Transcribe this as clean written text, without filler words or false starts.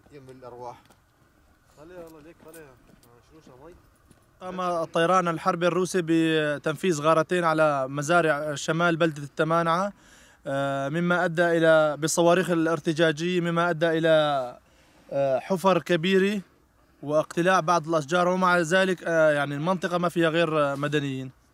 يم الارواح. خليها والله ليك خليها شنو مي. قام الطيران الحربي الروسي بتنفيذ غارتين على مزارع شمال بلدة التمانعة، مما أدى إلى بالصواريخ الارتجاجية، مما أدى إلى حفر كبيرة واقتلاع بعض الأشجار، ومع ذلك يعني المنطقة ما فيها غير مدنيين.